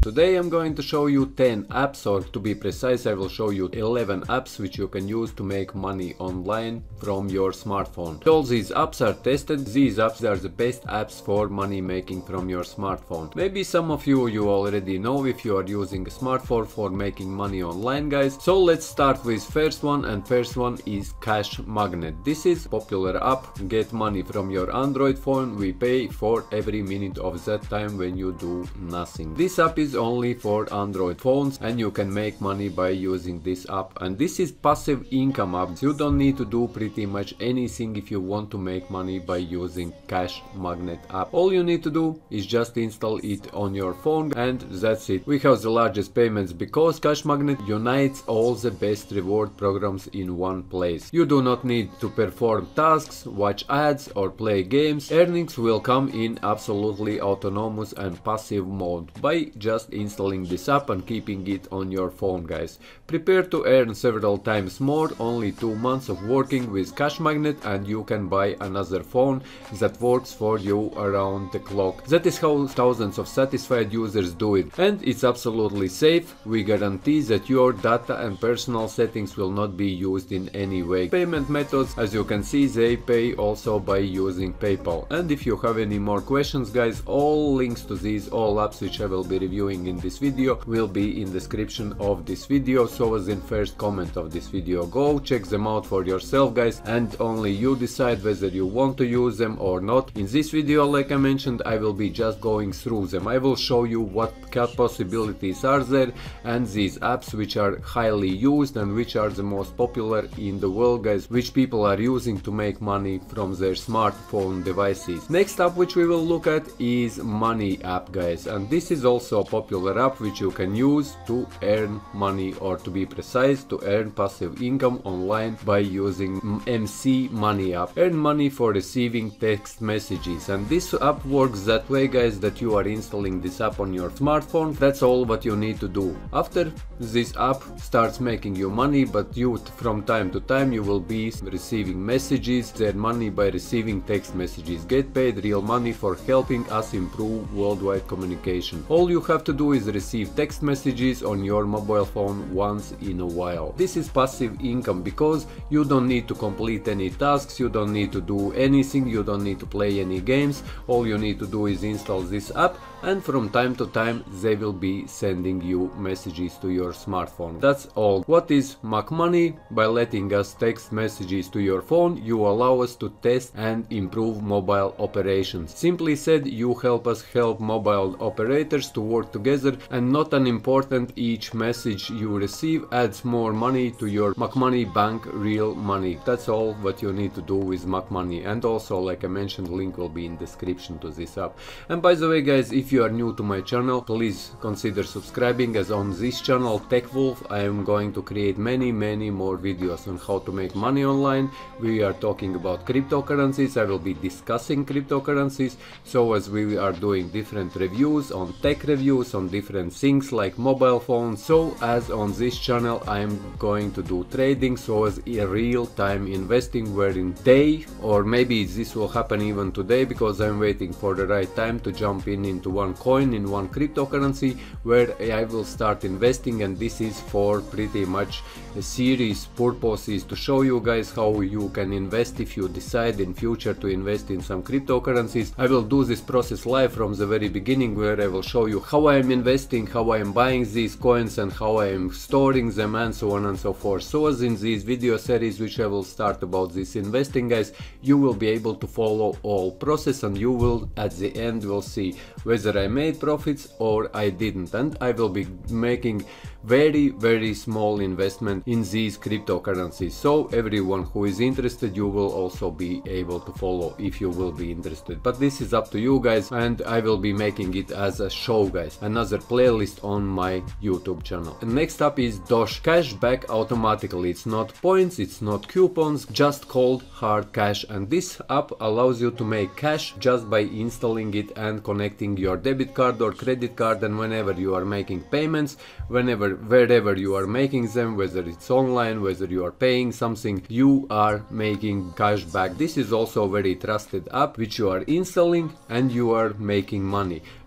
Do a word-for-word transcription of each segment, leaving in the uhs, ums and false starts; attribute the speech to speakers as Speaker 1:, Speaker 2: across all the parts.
Speaker 1: Today I'm going to show you ten apps, or to be precise I will show you eleven apps which you can use to make money online from your smartphone. All these apps are tested. These apps are the best apps for money making from your smartphone. Maybe some of you you already know if you are using a smartphone for making money online, guys. So let's start with first one, and first one is Cash Magnet. This is a popular app. Get money from your Android phone. We pay for every minute of that time when you do nothing. This app is only for Android phones and you can make money by using this app. And this is passive income app. You don't need to do pretty much anything if you want to make money by using Cash Magnet app. All you need to do is just install it on your phone and that's it. We have the largest payments because Cash Magnet unites all the best reward programs in one place. You do not need to perform tasks, watch ads or play games. Earnings will come in absolutely autonomous and passive mode by just installing this app and keeping it on your phone, guys. Prepare to earn several times more. Only two months of working with Cash Magnet and you can buy another phone that works for you around the clock. That is how thousands of satisfied users do it, and it's absolutely safe. We guarantee that your data and personal settings will not be used in any way. Payment methods, as you can see, they pay also by using PayPal. And if you have any more questions, guys, all links to these all apps which I will be reviewing in this video will be in description of this video, so as in first comment of this video. Go check them out for yourself, guys, and only you decide whether you want to use them or not. In this video, like I mentioned, I will be just going through them. I will show you what possibilities are there and these apps which are highly used and which are the most popular in the world, guys, which people are using to make money from their smartphone devices. Next app which we will look at is Money app, guys, and this is also a popular app which you can use to earn money, or to be precise, to earn passive income online by using M C Money app. Earn money for receiving text messages, and this app works that way, guys, that you are installing this app on your smartphone. That's all what you need to do. After this app starts making you money, but you from time to time you will be receiving messages. Earn money by receiving text messages. Get paid real money for helping us improve worldwide communication. All you have to do is receive text messages on your mobile phone once in a while. This is passive income because you don't need to complete any tasks, you don't need to do anything, you don't need to play any games. All you need to do is install this app, and from time to time they will be sending you messages to your smartphone. That's all. What is MacMoney? By letting us text messages to your phone, you allow us to test and improve mobile operations. Simply said, you help us help mobile operators to work together, and not unimportant, each message you receive adds more money to your MacMoney bank, real money. That's all what you need to do with MacMoney. And also, like I mentioned, link will be in description to this app. And by the way, guys, if you are new to my channel, please consider subscribing, as on this channel, TechWolf, I am going to create many many more videos on how to make money online. We are talking about cryptocurrencies. I will be discussing cryptocurrencies, so as we are doing different reviews on tech reviews on different things like mobile phones. So as on this channel I am going to do trading, so as a real-time investing, where in day, or maybe this will happen even today because I'm waiting for the right time to jump in into one coin, in one cryptocurrency, where I will start investing. And this is for pretty much a series purpose, is to show you guys how you can invest if you decide in future to invest in some cryptocurrencies. I will do this process live from the very beginning, where I will show you how I am investing, how I am buying these coins and how I am storing them, and so on and so forth. So as in this video series which I will start about this investing, guys, you will be able to follow all process, and you will at the end will see whether I made profits or I didn't. And I will be making very very small investment in these cryptocurrencies, so everyone who is interested, you will also be able to follow if you will be interested. But this is up to you, guys, and I will be making it as a show, guys, another playlist on my YouTube channel. And next up is Dosh, cash back automatically. It's not points, it's not coupons, just called hard cash. And this app allows you to make cash just by installing it and connecting your debit card or credit card. And whenever you are making payments, whenever wherever you are making them, whether it's online, whether you are paying something, you are making cash back. This is also a very trusted app which you are installing and you are making money.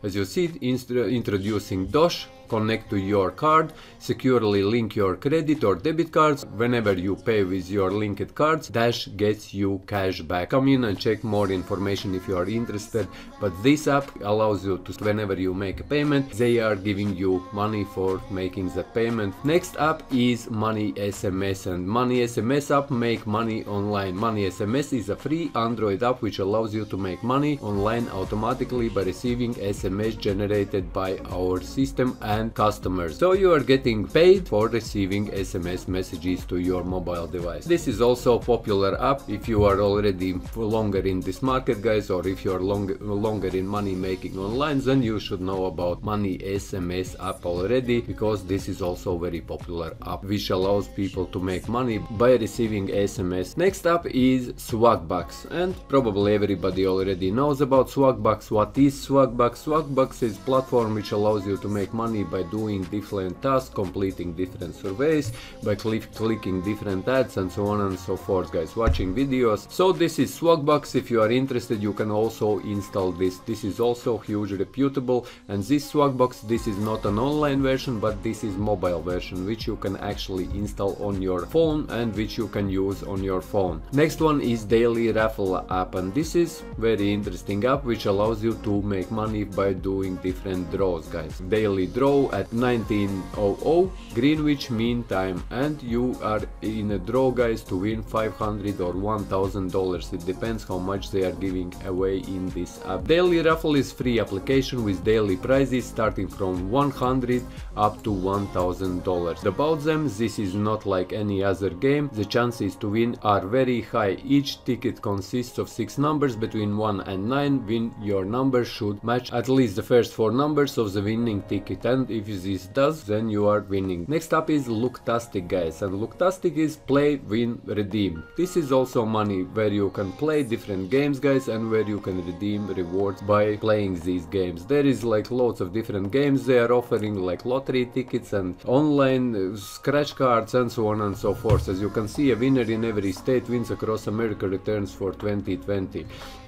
Speaker 1: As you see, introducing Dosh, connect to your card, securely link your credit or debit cards. Whenever you pay with your linked cards, Dash gets you cash back. Come in and check more information if you are interested, but this app allows you to, whenever you make a payment, they are giving you money for making the payment. Next app is Money S M S, and Money S M S app make money online. Money S M S is a free Android app which allows you to make money online automatically by receiving S M S generated by our system and customers. So you are getting paid for receiving S M S messages to your mobile device. This is also a popular app if you are already longer in this market, guys, or if you are longer longer in money making online, then you should know about Money S M S app already, because this is also a very popular app which allows people to make money by receiving S M S. Next up is Swagbucks, and probably everybody already knows about Swagbucks. What is Swagbucks? Swagbucks is a platform which allows you to make money by doing different tasks, completing different surveys, by click, clicking different ads and so on and so forth, guys, watching videos. So this is Swagbucks. If you are interested, you can also install this. This is also huge, reputable, and this Swagbucks, this is not an online version, but this is mobile version which you can actually install on your phone and which you can use on your phone. Next one is Daily Raffle app, and this is very interesting app which allows you to make money by doing different draws, guys. Daily draw at nineteen hundred Greenwich Mean Time, and you are in a draw, guys, to win five hundred or one thousand dollars. It depends how much they are giving away in this app. Daily Raffle is free application with daily prizes starting from one hundred up to one thousand dollars. About them, this is not like any other game. The chances to win are very high. Each ticket consists of six numbers between one and nine. Win your number should match at least the first four numbers of the winning ticket, and if this does, then you are winning. Next up is Looktastic, guys, and Looktastic is play, win, redeem. This is also money where you can play different games, guys, and where you can redeem rewards by playing these games. There is like lots of different games they are offering, like lottery tickets and online uh, scratch cards and so on and so forth. As you can see, a winner in every state wins across America returns for twenty twenty.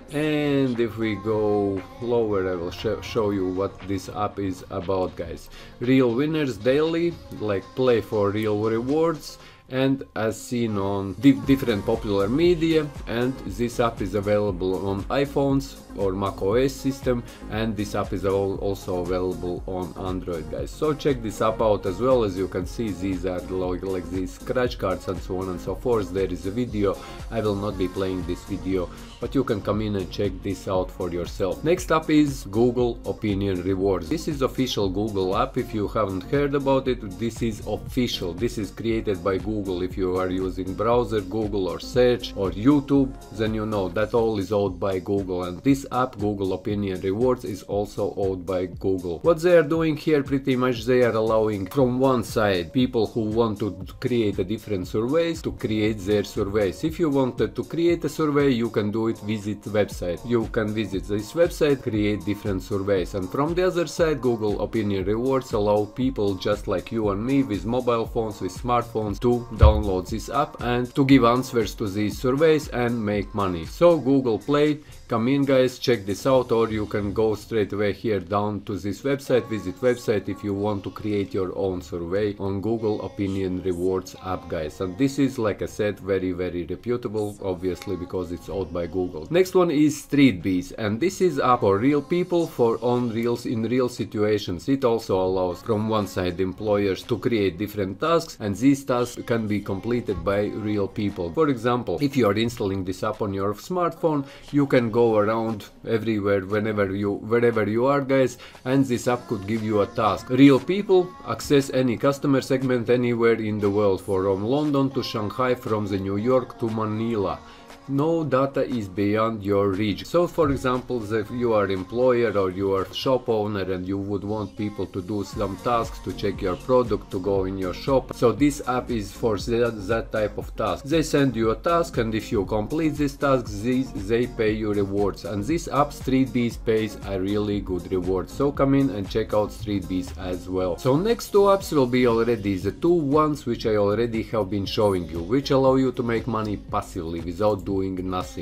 Speaker 1: And if we go lower, I will sh show you what this app is about, guys. Real winners daily, like play for real rewards, and as seen on di different popular media. And this app is available on iPhones or macOS system, and this app is al also available on Android, guys. So check this app out as well. As you can see, these are like, like these scratch cards and so on and so forth. There is a video. I will not be playing this video, but you can come in and check this out for yourself. Next up is Google Opinion Rewards. This is official Google app. If you haven't heard about it, this is official. This is created by Google. If you are using browser, Google, or search, or YouTube, then you know that all is owned by Google, and this app, Google Opinion Rewards, is also owned by Google. What they are doing here, pretty much they are allowing from one side people who want to create a different surveys to create their surveys. If you wanted to create a survey, you can do it, visit website. You can visit this website, create different surveys, and from the other side, Google Opinion Rewards allow people just like you and me with mobile phones, with smartphones, to download this app and to give answers to these surveys and make money. So Google Play, come in, guys, check this out, or you can go straight away here down to this website, visit website if you want to create your own survey on Google Opinion Rewards app, guys. And this is, like I said, very very reputable, obviously, because it's owned by Google. Next one is StreetBees, and this is app for real people, for on reals in real situations. It also allows from one side employers to create different tasks, and these tasks can be completed by real people. For example, if you are installing this app on your smartphone, you can go around everywhere whenever you wherever you are, guys, and this app could give you a task. Real people access any customer segment anywhere in the world, from London to Shanghai, from the New York to Manila. No data is beyond your reach. So for example, if you are employer or you are shop owner and you would want people to do some tasks, to check your product, to go in your shop, so this app is for that, that type of task. They send you a task, and if you complete this task, these, they pay you rewards, and this app StreetBees pays a really good reward. So come in and check out StreetBees as well. So next two apps will be already the two ones which I already have been showing you, which allow you to make money passively without doing doing nothing.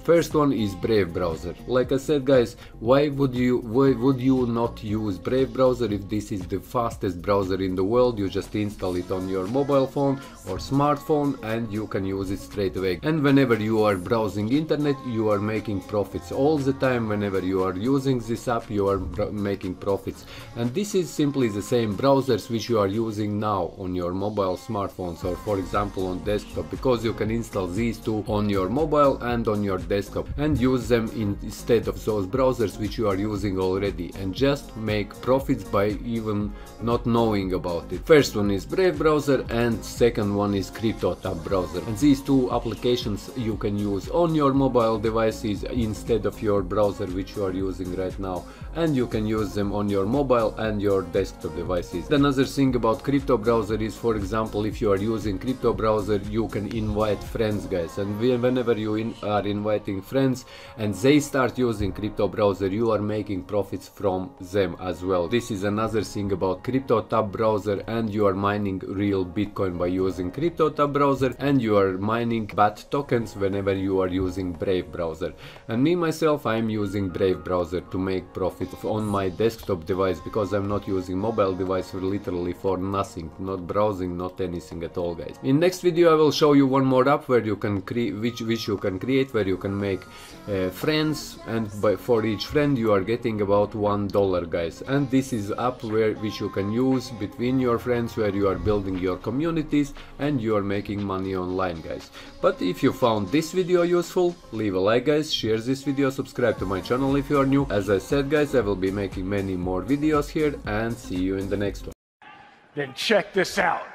Speaker 1: First one is Brave browser. Like I said guys, why would you why would you not use Brave browser if this is the fastest browser in the world? You just install it on your mobile phone or smartphone and you can use it straight away. And whenever you are browsing internet, you are making profits all the time. Whenever you are using this app, you are making profits. And this is simply the same browsers which you are using now on your mobile smartphones, or for example on desktop, because you can install these two on your mobile and on your desktop and use them instead of those browsers which you are using already, and just make profits by even not knowing about it. First one is Brave browser and second one is CryptoTab browser, and these two applications you can use on your mobile devices instead of your browser which you are using right now, and you can use them on your mobile and your desktop devices. Another thing about Crypto browser is, for example, if you are using Crypto browser, you can invite friends guys, and whenever you in, are inviting friends and they start using Crypto browser, you are making profits from them as well. This is another thing about CryptoTab browser, and you are mining real Bitcoin by using CryptoTab browser, and you are mining B A T tokens whenever you are using Brave browser. And me myself, I am using Brave browser to make profit on my desktop device, because I'm not using mobile device for literally for nothing, not browsing, not anything at all guys. In next video I will show you one more app where you can create which which you can create where you can make uh, friends, and by for each friend you are getting about one dollar guys. And this is app where which you can use between your friends, where you are building your communities and you are making money online guys. But if you found this video useful, leave a like guys, share this video, subscribe to my channel if you are new. As I said guys, I will be making many more videos here, and see you in the next one.
Speaker 2: Then check this out.